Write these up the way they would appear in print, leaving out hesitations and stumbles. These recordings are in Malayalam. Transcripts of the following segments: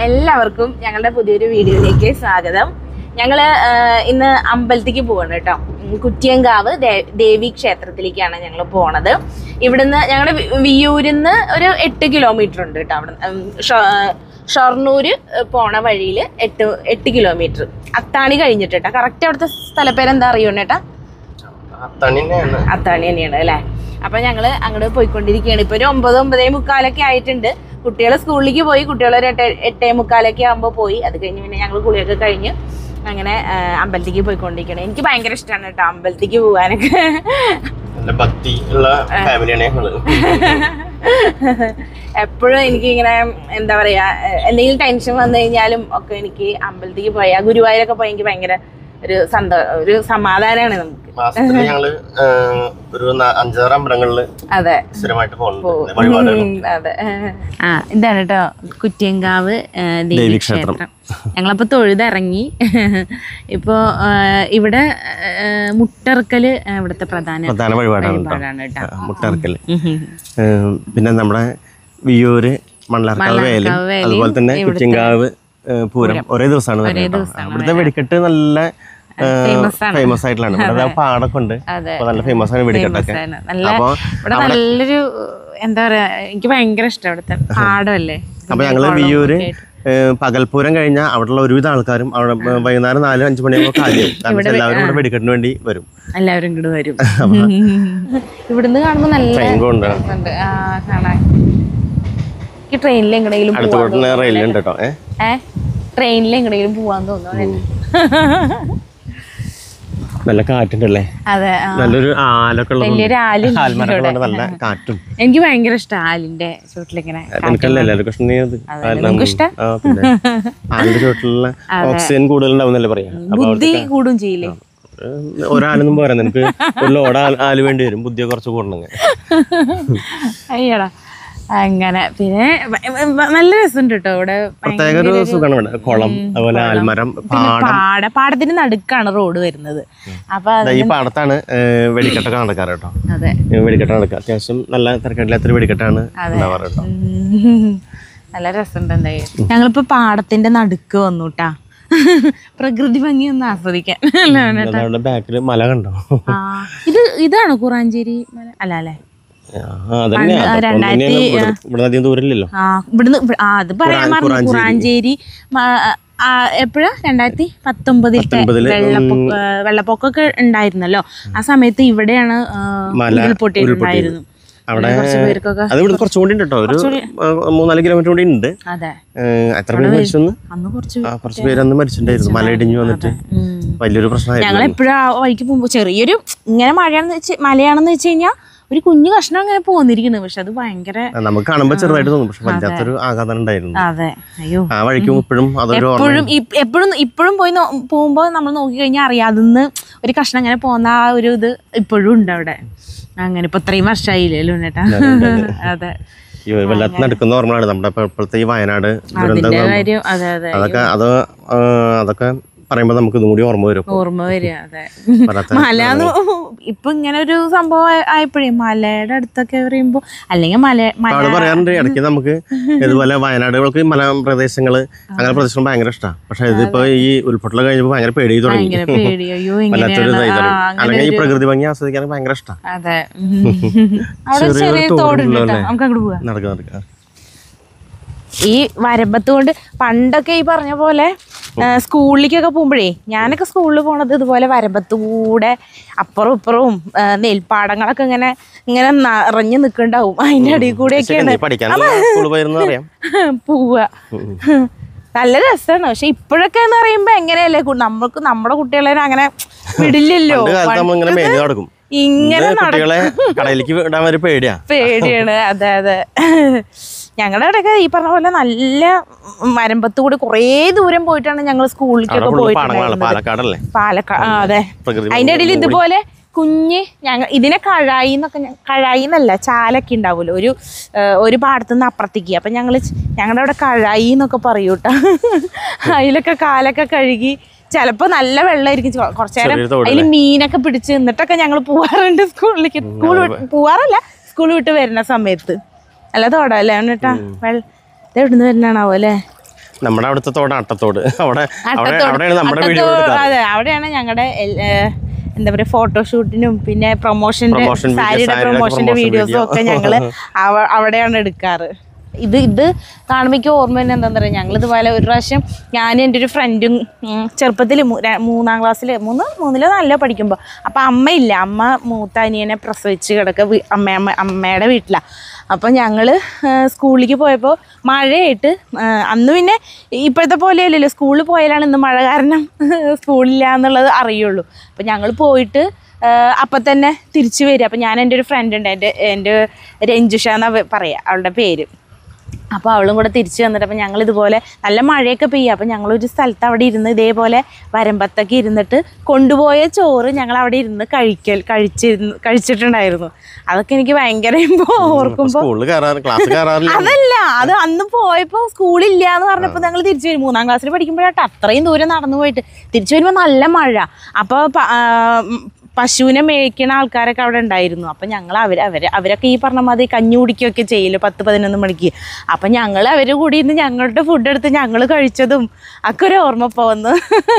എല്ലാവർക്കും ഞങ്ങളുടെ പുതിയൊരു വീഡിയോയിലേക്ക് സ്വാഗതം. ഞങ്ങള് ഇന്ന് അമ്പലത്തിലേക്ക് പോവാണ് കേട്ടോ. കുറ്റിയങ്കാവ് ദേവി ക്ഷേത്രത്തിലേക്കാണ് ഞങ്ങൾ പോണത്. ഇവിടുന്ന് ഞങ്ങളുടെ വിയ്യൂരിന്ന് ഒരു 8 കിലോമീറ്റർ ഉണ്ട് കേട്ടോ. അവിടെ ഷൊർണൂര് പോണ വഴിയിൽ 8 കിലോമീറ്റർ. അത്താണി കഴിഞ്ഞിട്ട് കേട്ടോ. കറക്റ്റ് അവിടുത്തെ സ്ഥലപ്പേരെന്താ അറിയൂന്നേട്ടാ? അത്താണി തന്നെയാണ് അല്ലേ. അപ്പൊ ഞങ്ങള് അങ്ങോട്ട് പോയിക്കൊണ്ടിരിക്കുകയാണ്. ഇപ്പൊ ഒരു 9:45 ആയിട്ടുണ്ട്. കുട്ടികളെ സ്കൂളിലേക്ക് പോയി. കുട്ടികളൊരു 8:45 ആകുമ്പോൾ പോയി. അത് കഴിഞ്ഞ് പിന്നെ ഞങ്ങൾ കുളിയൊക്കെ കഴിഞ്ഞ് അങ്ങനെ അമ്പലത്തേക്ക് പോയിക്കൊണ്ടിരിക്കണം. എനിക്ക് ഭയങ്കര ഇഷ്ടമാണ് കേട്ടോ അമ്പലത്തേക്ക് പോകാനൊക്കെ. എപ്പോഴും എനിക്കിങ്ങനെ എന്താ പറയാ, എന്തെങ്കിലും ടെൻഷൻ വന്നു കഴിഞ്ഞാലും ഒക്കെ എനിക്ക് അമ്പലത്തേക്ക് പോയാ, ഗുരുവായൂരൊക്കെ പോയി എനിക്ക് ഭയങ്കര ഒരു സമാധാനമാണ് നമുക്ക്. ഞങ്ങള് ഒരു 5-6 അമ്പലങ്ങളില് സ്ഥിരമായിട്ട് പോകുന്നുണ്ട്. അതെ. ഇതാണ് കേട്ടോ കുറ്റിയങ്കാവ് ദേവി ക്ഷേത്രം. ഞങ്ങളപ്പോ തൊഴുതിറങ്ങി. ഇപ്പോ ഇവിടെ മുട്ടർക്കല് ഇവിടുത്തെ പ്രധാന വഴിപാടാണ് കേട്ടോ, മുട്ടർക്കല്. പിന്നെ നമ്മുടെ വിയ്യൂര് മണ്ണാർക്കാവ് വേല, അതുപോലെ തന്നെ കുറ്റിയങ്കാവ് പൂരം ഒരേ ദിവസമാണ് വരുന്നത്. ഇവിടുത്തെ വെടിക്കെട്ട് നല്ല ഫേമസ് ആയിട്ടുള്ളതാണ്. ഇവിടെ പാടൊക്കെ ഉണ്ട്, നല്ല ഫേമസ് ആണ് വെടിക്കെട്ടൊക്കെ. നല്ലൊരു എന്താ പറയാ, എനിക്ക് ഭയങ്കര ഇഷ്ടം ഇവിടുത്തെ പാടമല്ലേ. അപ്പൊ ഞങ്ങള് വിയ്യൂര് പകൽപൂരം കഴിഞ്ഞാൽ അവിടെയുള്ള ഒരുവിധ ആൾക്കാരും അവിടെ വൈകുന്നേരം 4-5 മണിയാകുമ്പോൾ കാലിയാവും. കാരണം എല്ലാവരും ഇവിടെ വെടിക്കെട്ടിന് വേണ്ടി വരും. എല്ലാവരും ഇങ്ങോട്ട് വരും. ഇവിടുന്ന് കാണുമ്പോ നല്ല കാണാൻ. ട്രെയിനിൽ എങ്ങനെയും റെയിലുണ്ട് കേട്ടോ. ട്രെയിനിൽ എങ്ങനെയും പോവാൻ തോന്നുന്നു. നല്ല കാറ്റുണ്ടല്ലേ. അതെ, നല്ലൊരു ആലൊക്കെ വലിയൊരു നല്ല കാറ്റും. എനിക്ക് ഭയങ്കര ഇഷ്ടം ആലിന്റെ ചുവട്ടിലിങ്ങനെ. ആലിന്റെ ചുവട്ടിലുള്ള ഓക്സിജൻ കൂടുതലുണ്ടാവുന്നല്ലേ പറയാ. ബുദ്ധി കൂടും ചെയ്യില്ലേ. ഒരാളൊന്നും പോരാ, നിനക്ക് ഒരു ലോഡ് ആല് വേണ്ടി വരും, ബുദ്ധിയെ കുറച്ച് കൂടണമെങ്കിൽ. അയ്യടാ അങ്ങനെ. പിന്നെ നല്ല രസമുണ്ട് കേട്ടോ ഇവിടെ. പ്രത്യേക ഒരു സുഖമാണ്. കുളം, അതുപോലെ ആൽമരം, പാടത്തിന് നടുക്കാണ് റോഡ് വരുന്നത്. അപ്പൊ ഈ പാടത്താണ് വെടിക്കെട്ടൊക്കെ നടക്കാറ് കേട്ടോ. വെടിക്കെട്ട് നടക്കുക അത്യാവശ്യം നല്ല തിരക്കില്ലാത്തൊരു വെടിക്കെട്ടാണ് ഉണ്ടാവാറ് കേട്ടോ. നല്ല രസമുണ്ട്. എന്തായാലും ഞങ്ങളിപ്പോ പാടത്തിന്റെ നടുക്ക് വന്നുട്ടാ, പ്രകൃതി ഭംഗി ഒന്ന് ആസ്വദിക്കാൻ. ബാക്കില് മല കണ്ടോ? ഇതാണ് കുറാഞ്ചേരി മല അല്ല അല്ലേ? കുറാഞ്ചേരി എപ്പോഴാ 2019 വെള്ളപ്പൊക്കൊക്കെ ഉണ്ടായിരുന്നല്ലോ. ആ സമയത്ത് ഇവിടെയാണ് ഉരുൾപൊട്ടിയിട്ടുണ്ടായിരുന്നു. അവിടെ അത് ഇവിടെ കുറച്ചുകൂടി ഉണ്ട് കേട്ടോ, ഒരു 3-4 കിലോമീറ്റർ കൂടി ഉണ്ട്. എത്ര പേര് മരിച്ചെന്ന്? കുറച്ച് പേര് അന്ന് മരിച്ചിട്ടുണ്ടായിരുന്നു. മലയിടിഞ്ഞു വന്നിട്ട് വലിയൊരു പ്രശ്നമായിരുന്നു. ഞങ്ങൾ എപ്പോഴും ആ വഴിക്ക് പോകുമ്പോ ചെറിയൊരു ഇങ്ങനെ മലയാണെന്ന് വെച്ച് കഴിഞ്ഞാൽ ഒരു കുഞ്ഞു കഷ്ണം അങ്ങനെ പോന്നിരിക്കുന്നു. പക്ഷെ അത് ഭയങ്കര നമുക്ക് കാണുമ്പോ ചെറുതായിട്ട് തോന്നും, പക്ഷെ വല്ലാത്തൊരു ആഘാതം ഉണ്ടായിരുന്നു. അതെ, അയ്യോ. ആ വഴിക്കും ഇപ്പോഴും പോകുമ്പോ നമ്മൾ നോക്കി കഴിഞ്ഞാൽ അറിയാതെന്ന് ഒരു കഷ്ണം അങ്ങനെ പോകുന്ന ആ ഒരു ഇത് ഇപ്പോഴും ഉണ്ട് അവിടെ. അങ്ങനെ ഇപ്പൊ 3 വർഷമായില്ലല്ലോ ചേട്ടാ. അതെ, വല്ലാത്ത നടക്കുന്ന ഓർമ്മയാണ് നമ്മുടെ ഇപ്പോഴത്തെ ഈ വയനാട് അതൊക്കെ പറയുമ്പോ നമുക്ക് ഇതും കൂടി ഓർമ്മ വരും. അതെ. മല ഇപ്പൊ ഇങ്ങനെ ഒരു സംഭവം ആയപ്പോഴേ മലയുടെ അടുത്തൊക്കെ പറയുമ്പോ അല്ലെങ്കിൽ പറയാറുണ്ട് ഇടയ്ക്ക് നമുക്ക് ഇതുപോലെ വയനാടുകൾക്ക് മല പ്രദേശങ്ങള് അങ്ങനെ പ്രദേശങ്ങൾ ഭയങ്കര ഇഷ്ടമാണ്. പക്ഷെ ഇതിപ്പോ ഈ ഉരുൾപൊട്ടൽ കഴിഞ്ഞപ്പോ ഭയങ്കര പേടി തുടങ്ങി. വല്ലാത്തൊരു അല്ലെങ്കിൽ ഈ പ്രകൃതി ഭംഗി ആസ്വദിക്കാൻ ഭയങ്കര ഇഷ്ടമാണ്. അതെ, നടക്കാം. ഈ വരമ്പത്ത് കൊണ്ട് പണ്ടൊക്കെ ഈ പറഞ്ഞ പോലെ സ്കൂളിലേക്കൊക്കെ പോകുമ്പോഴേ, ഞാനൊക്കെ സ്കൂളിൽ പോണത് ഇതുപോലെ വരമ്പത്ത് കൂടെ അപ്പുറവും ഇപ്പുറവും നെൽപ്പാടങ്ങളൊക്കെ ഇങ്ങനെ നിറഞ്ഞു നിൽക്കണ്ടാവും. അതിന്റെ അടിയിൽ കൂടെയൊക്കെയാണ് പോവുക. നല്ല രസമാണ്. പക്ഷെ ഇപ്പോഴൊക്കെ എന്ന് പറയുമ്പോ എങ്ങനെയല്ലേ, നമുക്ക് നമ്മുടെ കുട്ടികളെ അങ്ങനെ വിടില്ലല്ലോ. ഇങ്ങനെ പേടിയാണ്. അതെ. ഞങ്ങളുടെ അവിടെയൊക്കെ ഈ പറഞ്ഞ പോലെ നല്ല വരമ്പത്ത് കൂടി കുറേ ദൂരം പോയിട്ടാണ് ഞങ്ങൾ സ്കൂളിലേക്കൊക്കെ പോയിട്ടുണ്ടായിരുന്നത്. പാലക്കാട്. അതെ, അതിന്റെ ഇടയിൽ ഇതുപോലെ കുഞ്ഞ് ഇതിനെ കഴായി എന്നല്ല, ചാലൊക്കെ ഉണ്ടാവുമല്ലോ ഒരു പാടത്തുനിന്ന് അപ്പുറത്തേക്ക്. അപ്പം ഞങ്ങളുടെ അവിടെ കഴായി എന്നൊക്കെ പറയൂ കേട്ടോ. അതിലൊക്കെ കാലൊക്കെ കഴുകി ചിലപ്പോൾ നല്ല വെള്ളമായിരിക്കും, കുറച്ചു നേരം അതിൽ മീനൊക്കെ പിടിച്ച് എന്നിട്ടൊക്കെ ഞങ്ങൾ പോവാറുണ്ട് സ്കൂളിലേക്ക്. പോവാറല്ല, സ്കൂൾ വിട്ട് വരുന്ന സമയത്ത്. നല്ല തോടല്ലേ കേട്ടാ. ഇതെവിടുന്ന് വരുന്നാണാവോ അല്ലേ? നമ്മുടെ അവിടുത്തെ തോട് അട്ടത്തോട്, അവിടെയാണ് നമ്മുടെ വീഡിയോ. അതെ, അവിടെയാണ് ഞങ്ങളുടെ എന്താ പറയുക ഫോട്ടോഷൂട്ടിനും പിന്നെ സാരിയുടെ പ്രൊമോഷന്റെ വീഡിയോസും ഒക്കെ ഞങ്ങള് അവിടെയാണ് എടുക്കാറ്. ഇത് കാണുമ്പോൾ ഓർമ്മ തന്നെ എന്താ പറയുക, ഞങ്ങളിതുപോലെ ഒരു പ്രാവശ്യം ഞാനും എൻ്റെ ഒരു ഫ്രണ്ടും ചെറുപ്പത്തിൽ 3-ാം ക്ലാസ്സിൽ 3-ലോ 4-ലോ പഠിക്കുമ്പോൾ, അപ്പം അമ്മയില്ല, അമ്മ മൂത്ത അനിയനെ പ്രസവിച്ച് കിടക്കുക അമ്മയുടെ വീട്ടിലാണ്. അപ്പം ഞങ്ങൾ സ്കൂളിലേക്ക് പോയപ്പോൾ മഴയായിട്ട്, അന്ന് പിന്നെ ഇപ്പോഴത്തെ പോലെയല്ലല്ലോ, സ്കൂളിൽ പോയാലാണ് ഇന്ന് മഴ കാരണം സ്കൂളില്ല എന്നുള്ളത് അറിയുള്ളൂ. അപ്പം ഞങ്ങൾ പോയിട്ട് അപ്പം തന്നെ തിരിച്ചു വരിക. അപ്പം ഞാൻ എൻ്റെ ഒരു ഫ്രണ്ട് ഉണ്ട്, എൻ്റെ രഞ്ജുഷ എന്നാണ് പറയുക അവളുടെ പേര്. അപ്പോൾ അവളും കൂടെ തിരിച്ചു വന്നിട്ട് അപ്പം ഞങ്ങൾ ഇതുപോലെ നല്ല മഴയൊക്കെ പെയ്യുക. അപ്പം ഞങ്ങളൊരു സ്ഥലത്ത് അവിടെ ഇരുന്ന് ഇതേപോലെ വരമ്പത്തൊക്കെ ഇരുന്നിട്ട് കൊണ്ടുപോയ ചോറ് ഞങ്ങൾ അവിടെ ഇരുന്ന് കഴിച്ചിട്ടുണ്ടായിരുന്നു. അതൊക്കെ എനിക്ക് ഭയങ്കര ഓർക്കുമ്പോൾ, അതല്ല അത് അന്ന് പോയപ്പോൾ സ്കൂളില്ല എന്ന് പറഞ്ഞപ്പോൾ ഞങ്ങൾ തിരിച്ചു വരും. 3-ാം ക്ലാസ്സിൽ പഠിക്കുമ്പോഴായിട്ട് അത്രയും ദൂരം നടന്നു പോയിട്ട് തിരിച്ചു വരുമ്പോൾ നല്ല മഴ. അപ്പോൾ പശുവിനെ മേയ്ക്കണ ആൾക്കാരൊക്കെ അവിടെ ഉണ്ടായിരുന്നു. അപ്പം ഞങ്ങൾ അവരൊക്കെ ഈ പറഞ്ഞ മാതിരി കഞ്ഞി കുടിക്കുകയൊക്കെ ചെയ്യില്ല 10-11 മണിക്ക്. അപ്പം ഞങ്ങൾ അവർ കൂടി ഇന്ന് ഞങ്ങളുടെ ഫുഡ് എടുത്ത് ഞങ്ങൾ കഴിച്ചതും ഒക്കെ ഒരു ഓർമ്മ പോകുന്നു.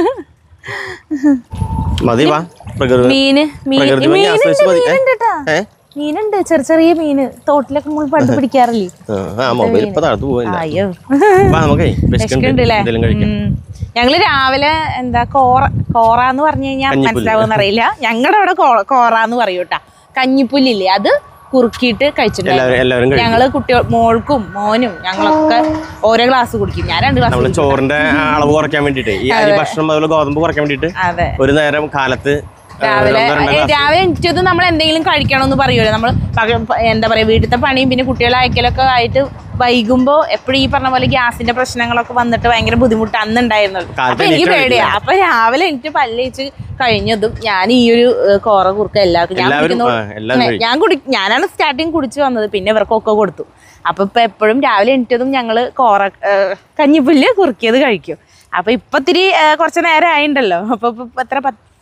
മീനുണ്ട്, ചെറിയ മീന് തോട്ടിലൊക്കെ നമ്മൾ പണ്ട് പിടിക്കാറില്ലേ. അയ്യോ വിശക്കുണ്ടല്ലേ. ഞങ്ങള് രാവിലെ എന്താ കോറാന്ന് പറഞ്ഞു കഴിഞ്ഞാൽ മനസ്സിലാവുമെന്ന് അറിയില്ല, ഞങ്ങളുടെ അവിടെ കോറാന്ന് പറയൂട്ടാ. കഞ്ഞിപ്പുല്ലില്ലേ, അത് കുറുക്കിയിട്ട് കഴിച്ചിട്ടുണ്ടായിരുന്നു. ഞങ്ങള് മോൾക്കും മോനും ഞങ്ങളൊക്കെ ഓരോ ഗ്ലാസ് കുടിക്കും. ഞാൻ 2 ഗ്ലാസ്. ചോറിന്റെ അളവ് കുറയ്ക്കാൻ വേണ്ടിട്ട്, ഈ അരി ഭക്ഷണം അതുപോലെ ഗോതമ്പ് കുറയ്ക്കാൻ വേണ്ടിട്ട് ഒരു നേരം കാലത്ത് രാവിലെ എണീറ്റത് നമ്മൾ എന്തെങ്കിലും കഴിക്കണമെന്ന് പറയുമല്ലോ. നമ്മൾ എന്താ പറയാ, വീട്ടിലത്തെ പണിയും പിന്നെ കുട്ടികളെ അയക്കലൊക്കെ ആയിട്ട് വൈകുമ്പോൾ എപ്പോഴും ഈ പറഞ്ഞ പോലെ ഗ്യാസിന്റെ പ്രശ്നങ്ങളൊക്കെ വന്നിട്ട് ഭയങ്കര ബുദ്ധിമുട്ട് അന്നുണ്ടായിരുന്നത്. അപ്പൊ എനിക്ക് പേടിയാ. അപ്പൊ രാവിലെ എനിക്ക് പല്ലേച്ച് കഴിഞ്ഞതും ഞാൻ ഈ ഒരു കോറ കുറുക്ക എല്ലാവർക്കും ഞാനാണ് സ്റ്റാർട്ടിങ് കുടിച്ചു വന്നത്, പിന്നെ ഇവർക്കൊക്കെ കൊടുത്തു. അപ്പൊ ഇപ്പൊ എപ്പോഴും രാവിലെ എണീറ്റതും ഞങ്ങള് കഞ്ഞിപ്പുല്ല് കുറുക്കിയത് കഴിക്കും. അപ്പൊ ഇപ്പൊ ഇത്തിരി കുറച്ച് നേരം ആയിണ്ടല്ലോ. അപ്പൊ എത്ര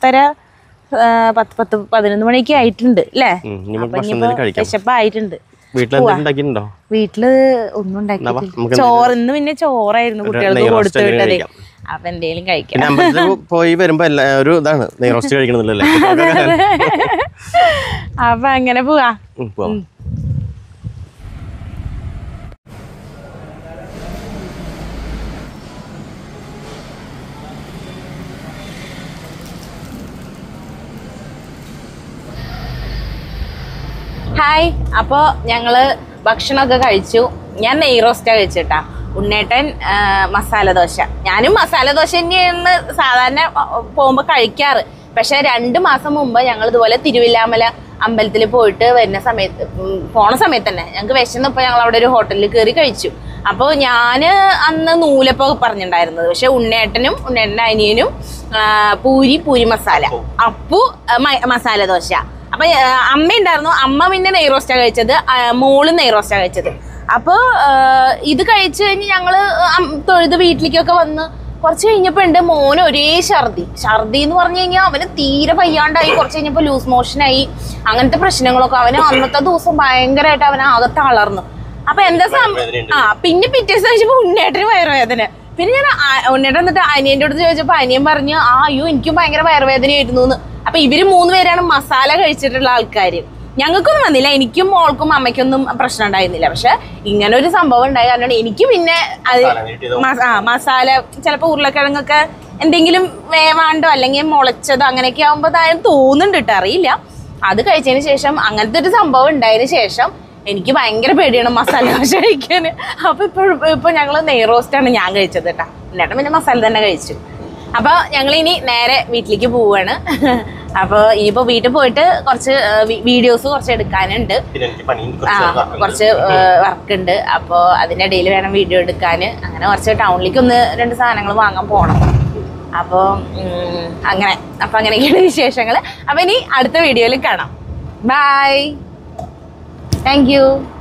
10-11 മണിയൊക്കെ ആയിട്ടുണ്ട് അല്ലേ. വിശപ്പായിട്ടുണ്ട്. വീട്ടില് ഒന്നും ഉണ്ടാക്കിയിട്ടില്ല. ചോറ് ഇന്ന് പിന്നെ ചോറായിരുന്നു കുട്ടികൾക്ക് കൊടുത്തു വിട്ടതേ. അപ്പൊ എന്തേലും കഴിക്കാം. പോയി വരുമ്പോ ഒരു ഇതാണ് നെയ്റോസ്റ്റ് കഴിക്കണമെന്നില്ലല്ലേ. അപ്പൊ അങ്ങനെ പോവാ. ഹായ്, അപ്പോൾ ഞങ്ങള് ഭക്ഷണമൊക്കെ കഴിച്ചു. ഞാൻ നെയ്റോസ്റ്റാ കഴിച്ചിട്ടാ. ഉണ്ണേട്ടൻ മസാല ദോശ. ഞാനും മസാല ദോശ തന്നെയാണ് സാധാരണ പോകുമ്പോൾ കഴിക്കാറ്. പക്ഷെ 2 മാസം മുമ്പ് ഞങ്ങൾ ഇതുപോലെ തിരുവില്ലാമല അമ്പലത്തിൽ പോയിട്ട് പോണ സമയത്ത് തന്നെ ഞങ്ങൾക്ക് വിശന്നപ്പോൾ ഞങ്ങൾ അവിടെ ഒരു ഹോട്ടലിൽ കയറി കഴിച്ചു. അപ്പോൾ ഞാൻ അന്ന് നൂലപ്പം പറഞ്ഞിട്ടുണ്ടായിരുന്നത്. പക്ഷെ ഉണ്ണേട്ടൻ്റെ അനിയനും പൂരി മസാല, അപ്പു മസാല ദോശ. അപ്പൊ അമ്മ ഉണ്ടായിരുന്നു. അമ്മ പിന്നെ നെയ്റോസ്റ്റാ കഴിച്ചത്, മോള് നെയ്റോസ്റ്റാ കഴിച്ചത്. അപ്പോൾ ഇത് കഴിച്ചു കഴിഞ്ഞ് ഞങ്ങള് തൊഴുത് വീട്ടിലേക്കൊക്കെ വന്ന് കുറച്ച് കഴിഞ്ഞപ്പോൾ ഉണ്ട് മോന് ഒരേ ഛർദി എന്ന് പറഞ്ഞു കഴിഞ്ഞാൽ അവന് തീരെ വയ്യാണ്ടായി. കുറച്ച് കഴിഞ്ഞപ്പോൾ ലൂസ് മോഷനായി, അങ്ങനത്തെ പ്രശ്നങ്ങളൊക്കെ. അവന് അന്നത്തെ ദിവസം ഭയങ്കരമായിട്ട് അവന് ആകെ തളർന്നു. അപ്പൊ എന്താ പിന്നെ പിറ്റേ ദിവസം കഴിച്ചപ്പോ ഉണ്ണേട്ടന് വയറുവേദന. പിന്നെ ഞാൻ ഉണ്ണേട്ടൻ എന്നിട്ട് അനിയന്റെ അടുത്ത് ചോദിച്ചപ്പോ അനിയൻ പറഞ്ഞു അയ്യോ എനിക്കും ഭയങ്കര വയറുവേദനയായിരുന്നു എന്ന്. അപ്പൊ ഇവര് 3 പേരാണ് മസാല കഴിച്ചിട്ടുള്ള ആൾക്കാര്. ഞങ്ങൾക്കൊന്നും വന്നില്ല, എനിക്കും മോൾക്കും അമ്മയ്ക്കൊന്നും പ്രശ്നം ഉണ്ടായിരുന്നില്ല. പക്ഷെ ഇങ്ങനെ ഒരു സംഭവം ഉണ്ടായ കാരണം എനിക്ക് പിന്നെ അത് മസാല ചിലപ്പോ ഉരുളക്കിഴങ്ങൊക്കെ എന്തെങ്കിലും വേവാണ്ടോ അല്ലെങ്കിൽ മുളച്ചതോ അങ്ങനെയൊക്കെ ആകുമ്പോ തോന്നുന്നുണ്ട് കേട്ടോ, അറിയില്ല. അത് കഴിച്ചതിന് ശേഷം അങ്ങനത്തെ ഒരു സംഭവം ഉണ്ടായതിനു ശേഷം എനിക്ക് ഭയങ്കര പേടിയാണ് മസാല ദോശ കഴിക്കാന്. അപ്പൊ ഇപ്പൊ ഞങ്ങള് നെയ്റോസ്റ്റാണ് ഞാൻ കഴിച്ചത് കേട്ടാ. എന്നിട്ട് പിന്നെ മസാല തന്നെ കഴിച്ചു. അപ്പൊ ഞങ്ങൾ ഇനി നേരെ വീട്ടിലേക്ക് പോവാണ്. അപ്പൊ ഇനിയിപ്പോ വീട്ടിൽ പോയിട്ട് കുറച്ച് വീഡിയോസ് കുറച്ച് എടുക്കാനുണ്ട്, കുറച്ച് വർക്ക് ഉണ്ട്. അപ്പൊ അതിന്റെ ഇടയിൽ വേണം വീഡിയോ എടുക്കാൻ. അങ്ങനെ കുറച്ച് ടൗണിലേക്ക് 1-2 സാധനങ്ങൾ വാങ്ങാൻ പോണം. അപ്പോൾ അങ്ങനെയൊക്കെയാണ് വിശേഷങ്ങൾ. അപ്പൊ ഇനി അടുത്ത വീഡിയോയിൽ കാണാം. Bye, thank U.